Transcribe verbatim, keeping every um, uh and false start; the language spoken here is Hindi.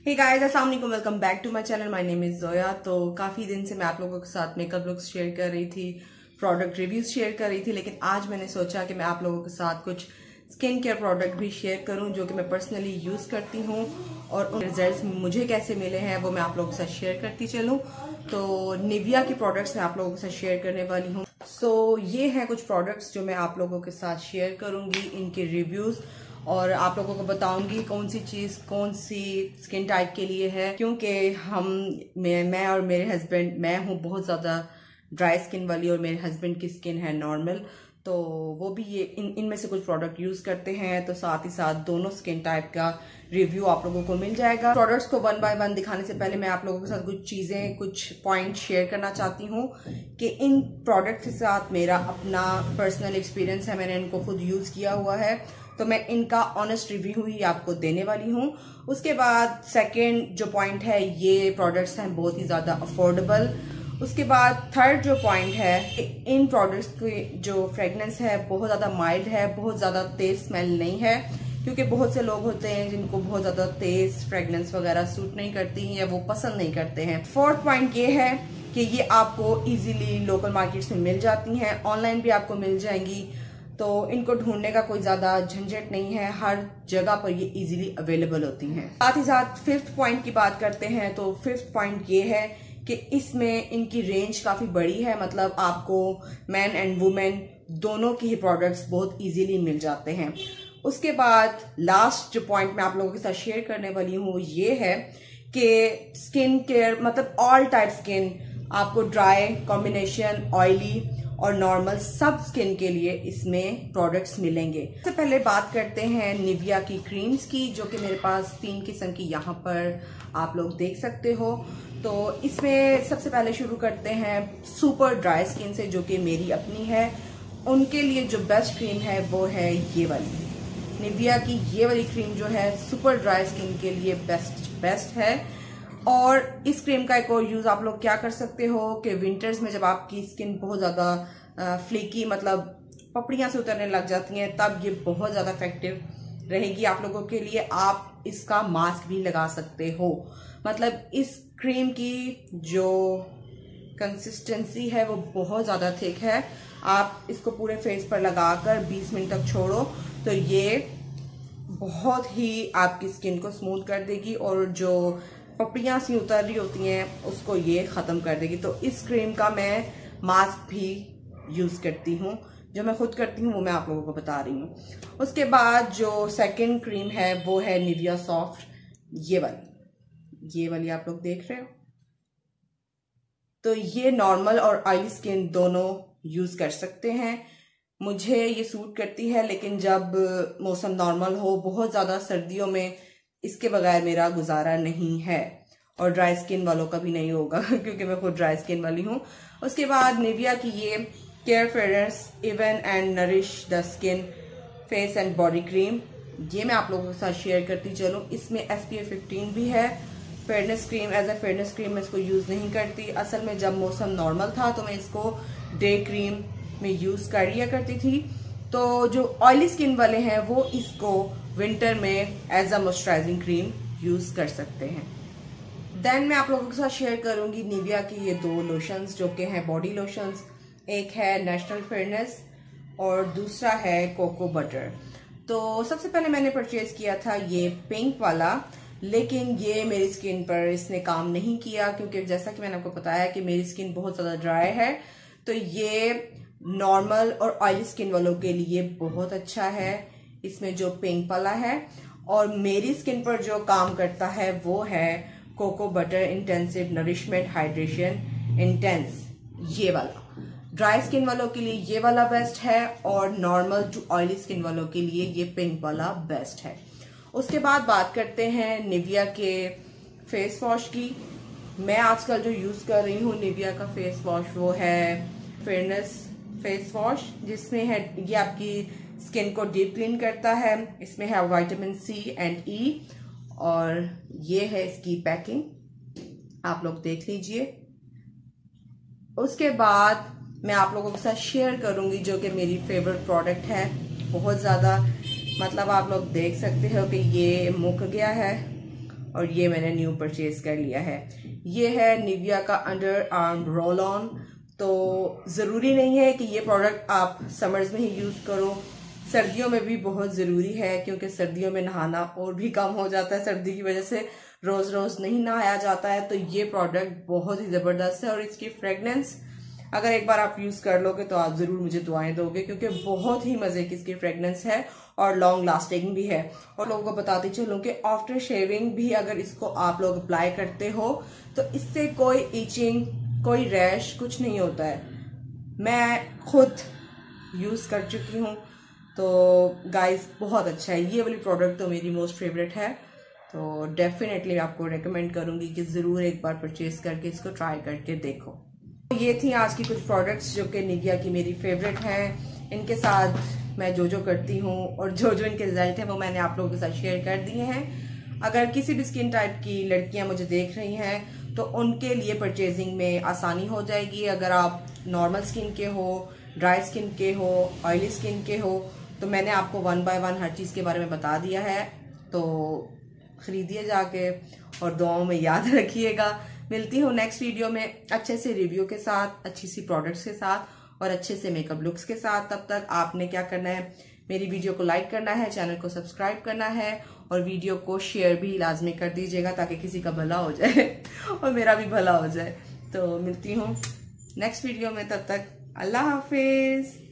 हे गाइस, अस्सलाम वालेकुम, welcome back to my channel. My name is Zoya. तो काफ़ी दिन से मैं आप लोगों के साथ मेकअप लुक्स शेयर कर रही थी, प्रोडक्ट रिव्यूज शेयर कर रही थी, लेकिन आज मैंने सोचा कि मैं आप लोगों के साथ कुछ स्किन केयर प्रोडक्ट भी शेयर करूं जो कि मैं पर्सनली यूज़ करती हूं और उन रिजल्ट्स मुझे कैसे मिले हैं वो मैं आप लोगों के साथ शेयर करती चलूं। तो निविया की प्रोडक्ट्स मैं आप लोगों के साथ शेयर करने वाली हूँ। सो so, ये हैं कुछ प्रोडक्ट्स जो मैं आप लोगों के साथ शेयर करूंगी, इनके रिव्यूज़, और आप लोगों को बताऊंगी कौन सी चीज कौन सी स्किन टाइप के लिए है, क्योंकि हम मैं, मैं और मेरे हस्बैंड, मैं हूँ बहुत ज़्यादा ड्राई स्किन वाली और मेरे हस्बैंड की स्किन है नॉर्मल, तो वो भी ये इन इनमें से कुछ प्रोडक्ट यूज़ करते हैं। तो साथ ही साथ दोनों स्किन टाइप का रिव्यू आप लोगों को मिल जाएगा। प्रोडक्ट्स को वन बाय वन दिखाने से पहले मैं आप लोगों के साथ कुछ चीज़ें, कुछ पॉइंट शेयर करना चाहती हूँ कि इन प्रोडक्ट के साथ मेरा अपना पर्सनल एक्सपीरियंस है, मैंने इनको खुद यूज़ किया हुआ है, तो मैं इनका ऑनेस्ट रिव्यू ही आपको देने वाली हूँ। उसके बाद सेकंड जो पॉइंट है, ये प्रोडक्ट्स हैं बहुत ही ज़्यादा अफोर्डेबल। उसके बाद थर्ड जो पॉइंट है, इन प्रोडक्ट्स की जो फ्रेगनेंस है बहुत ज़्यादा माइल्ड है, बहुत ज़्यादा तेज स्मेल नहीं है, क्योंकि बहुत से लोग होते हैं जिनको बहुत ज़्यादा तेज फ्रेगनेंस वगैरह सूट नहीं करती हैं या वो पसंद नहीं करते हैं। फोर्थ पॉइंट ये है कि ये आपको इजीली लोकल मार्केट्स में मिल जाती हैं, ऑनलाइन भी आपको मिल जाएंगी, तो इनको ढूंढने का कोई ज्यादा झंझट नहीं है, हर जगह पर ये इजीली अवेलेबल होती हैं। साथ ही साथ फिफ्थ पॉइंट की बात करते हैं, तो फिफ्थ पॉइंट ये है कि इसमें इनकी रेंज काफी बड़ी है, मतलब आपको मैन एंड वुमेन दोनों की ही प्रोडक्ट्स बहुत इजीली मिल जाते हैं। उसके बाद लास्ट जो पॉइंट मैं आप लोगों के साथ शेयर करने वाली हूँ ये है कि स्किन केयर, मतलब ऑल टाइप स्किन, आपको ड्राई, कॉम्बिनेशन, ऑयली और नॉर्मल सब स्किन के लिए इसमें प्रोडक्ट्स मिलेंगे। सबसे पहले बात करते हैं निविया की क्रीम्स की, जो कि मेरे पास तीन किस्म की यहाँ पर आप लोग देख सकते हो। तो इसमें सबसे पहले शुरू करते हैं सुपर ड्राई स्किन से, जो कि मेरी अपनी है। उनके लिए जो बेस्ट क्रीम है वो है ये वाली निविया की। ये वाली क्रीम जो है सुपर ड्राई स्किन के लिए बेस्ट बेस्ट है। और इस क्रीम का एक और यूज आप लोग क्या कर सकते हो कि विंटर्स में जब आपकी स्किन बहुत ज्यादा फ्लीकी, मतलब पपड़ियां से उतरने लग जाती हैं, तब ये बहुत ज्यादा इफेक्टिव रहेगी आप लोगों के लिए। आप इसका मास्क भी लगा सकते हो, मतलब इस क्रीम की जो कंसिस्टेंसी है वो बहुत ज्यादा थिक है। आप इसको पूरे फेस पर लगाकर बीस मिनट तक छोड़ो तो ये बहुत ही आपकी स्किन को स्मूथ कर देगी और जो पपड़ियां सी उतर रही होती हैं उसको ये खत्म कर देगी। तो इस क्रीम का मैं मास्क भी यूज करती हूँ, जो मैं खुद करती हूँ वो मैं आप लोगों को बता रही हूँ। उसके बाद जो सेकंड क्रीम है वो है निविया सॉफ्ट, ये वाली ये वाली आप लोग देख रहे हो। तो ये नॉर्मल और ऑयली स्किन दोनों यूज कर सकते हैं। मुझे ये सूट करती है, लेकिन जब मौसम नॉर्मल हो, बहुत ज्यादा सर्दियों में इसके बगैर मेरा गुजारा नहीं है, और ड्राई स्किन वालों का भी नहीं होगा क्योंकि मैं खुद ड्राई स्किन वाली हूँ। उसके बाद निविया की ये care fragrance even and nourish the skin face and body cream, ये मैं आप लोगों के साथ शेयर करती चलूँ। इसमें एस पी एफ फिफ्टीन भी है। Fairness cream, as a fairness cream मैं इसको यूज नहीं करती। असल में जब मौसम नॉर्मल था तो मैं इसको डे क्रीम में यूज कर लिया करती थी। तो जो ऑयली स्किन वाले हैं वो इसको विंटर में as a moisturising cream use कर सकते हैं। देन मैं आप लोगों के साथ शेयर करूंगी निविया की ये दो लोशंस, जो कि हैं बॉडी लोशंस। एक है नेचुरल फेयरनेस और दूसरा है कोको बटर। तो सबसे पहले मैंने परचेज किया था ये पिंक वाला, लेकिन ये मेरी स्किन पर इसने काम नहीं किया, क्योंकि जैसा कि मैंने आपको बताया कि मेरी स्किन बहुत ज्यादा ड्राई है। तो ये नॉर्मल और ऑयली स्किन वालों के लिए बहुत अच्छा है, इसमें जो पिंक वाला है। और मेरी स्किन पर जो काम करता है वो है cocoa butter intensive nourishment hydration intense, ये वाला। ड्राई स्किन वालों के लिए ये वाला बेस्ट है और नॉर्मल टू ऑयली स्किन वालों के लिए ये पिंक वाला बेस्ट है। उसके बाद बात करते हैं निविया के फेस वॉश की। मैं आजकल जो यूज कर रही हूँ निविया का फेस वॉश वो है फेयरनेस फेस वॉश, जिसमें है ये आपकी स्किन को डीप क्लीन करता है। इसमें है विटामिन सी एंड ई, और ये है इसकी पैकिंग, आप लोग देख लीजिए। उसके बाद मैं आप लोगों के साथ शेयर करूंगी जो कि मेरी फेवरेट प्रोडक्ट है बहुत ज्यादा, मतलब आप लोग देख सकते हो कि ये मुक गया है और ये मैंने न्यू परचेज कर लिया है। ये है निविया का अंडर आर्म रोल ऑन। तो ज़रूरी नहीं है कि ये प्रोडक्ट आप समर्स में ही यूज़ करो, सर्दियों में भी बहुत ज़रूरी है, क्योंकि सर्दियों में नहाना और भी कम हो जाता है, सर्दी की वजह से रोज़ रोज़ नहीं नहाया जाता है। तो ये प्रोडक्ट बहुत ही ज़बरदस्त है और इसकी फ्रेगनेंस अगर एक बार आप यूज़ कर लोगे तो आप ज़रूर मुझे दुआएं दोगे, क्योंकि बहुत ही मज़े की इसकी फ्रेगनेंस है और लॉन्ग लास्टिंग भी है। और लोगों को बताती चलूँ कि आफ्टर शेविंग भी अगर इसको आप लोग अप्लाई करते हो तो इससे कोई इचिंग, कोई रैश कुछ नहीं होता है। मैं खुद यूज़ कर चुकी हूँ, तो गाइस बहुत अच्छा है। ये वाली प्रोडक्ट तो मेरी मोस्ट फेवरेट है, तो डेफिनेटली आपको रेकमेंड करूँगी कि ज़रूर एक बार परचेज करके इसको ट्राई करके देखो। ये थी आज की कुछ प्रोडक्ट्स जो कि निविया की मेरी फेवरेट हैं। इनके साथ मैं जो जो करती हूँ और जो जो इनके रिजल्ट हैं वो मैंने आप लोगों के साथ शेयर कर दिए हैं। अगर किसी भी स्किन टाइप की लड़कियाँ मुझे देख रही हैं तो उनके लिए परचेजिंग में आसानी हो जाएगी। अगर आप नॉर्मल स्किन के हो, ड्राई स्किन के हो, ऑयली स्किन के हो, तो मैंने आपको वन बाय वन हर चीज़ के बारे में बता दिया है। तो खरीदिए जाके और दुआओं में याद रखिएगा। मिलती हूँ नेक्स्ट वीडियो में अच्छे से रिव्यू के साथ, अच्छी सी प्रोडक्ट्स के साथ और अच्छे से मेकअप लुक्स के साथ। तब तक आपने क्या करना है, मेरी वीडियो को लाइक करना है, चैनल को सब्सक्राइब करना है और वीडियो को शेयर भी लाजमी कर दीजिएगा ताकि किसी का भला हो जाए और मेरा भी भला हो जाए। तो मिलती हूँ नेक्स्ट वीडियो में, तब तक अल्लाह हाफिज।